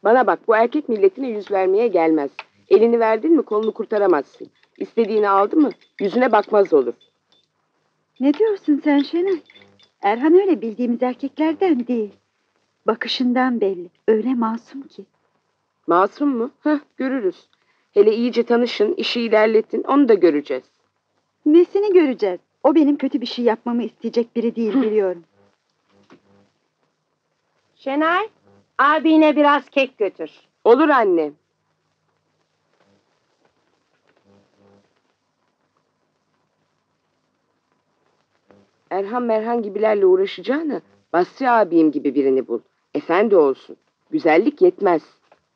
Bana bak, bu erkek milletine yüz vermeye gelmez. Elini verdin mi kolunu kurtaramazsın. İstediğini aldı mı yüzüne bakmaz olur. Ne diyorsun sen Şenay? Erhan öyle bildiğimiz erkeklerden değil. Bakışından belli. Öyle masum ki. Masum mu? Heh, görürüz. Hele iyice tanışın, işi ilerletin, onu da göreceğiz. Nesini göreceğiz? O benim kötü bir şey yapmamı isteyecek biri değil biliyorum. Şenay, abine biraz kek götür. Olur anne. Erhan Merhan gibilerle uğraşacağına Basri abim gibi birini bul. Efendi olsun. Güzellik yetmez.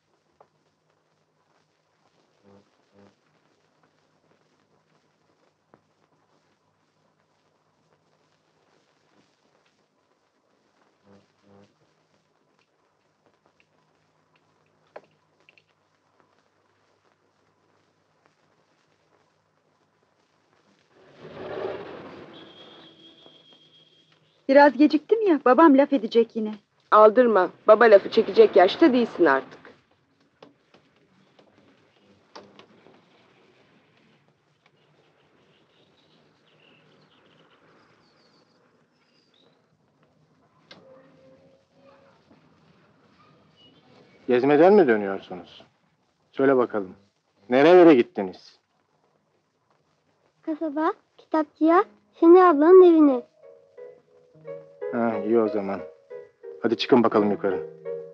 Biraz geciktim ya, babam laf edecek yine. Aldırma. Baba lafı çekecek yaşta değilsin artık. Gezmeden mi dönüyorsunuz? Söyle bakalım. Nerelere gittiniz? Kasaba, kitapçıya, Şenay ablanın evine. Ha, iyi o zaman. Hadi çıkın bakalım yukarı.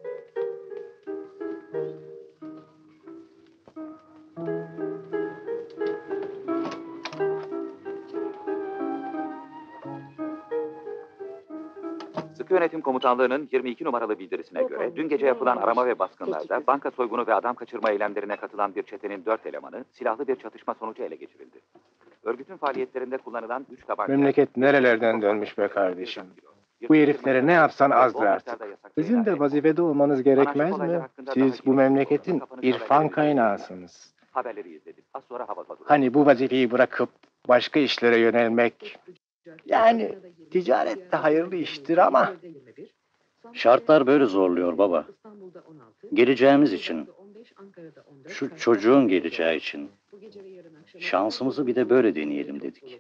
Sıkı Yönetim Komutanlığı'nın 22 numaralı bildirisine göre dün gece yapılan arama ve baskınlarda banka soygunu ve adam kaçırma eylemlerine katılan bir çetenin 4 elemanı silahlı bir çatışma sonucu ele geçirildi. Örgütün faaliyetlerinde kullanılan 3 tabanca... Memleket nerelerden dönmüş be kardeşim? Bu heriflere ne yapsan azdır artık. Sizin de vazifede olmanız gerekmez mi? Siz bu memleketin irfan kaynağısınız. Haberleri izledik. Az sonra hava patrolü. Hani bu vazifeyi bırakıp başka işlere yönelmek... Yani ticaret de hayırlı iştir ama... Şartlar böyle zorluyor baba. Geleceğimiz için, şu çocuğun geleceği için, şansımızı bir de böyle deneyelim dedik.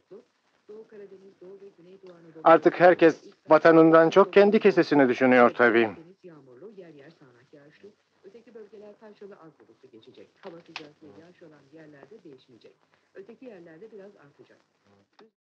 Artık herkes vatanından çok kendi kesesini düşünüyor tabii. Öteki bölgeler karşılığı az bulutlu geçecek. Hava sıcaklığı yağış olan yerlerde değişmeyecek. Öteki yerlerde biraz artacak.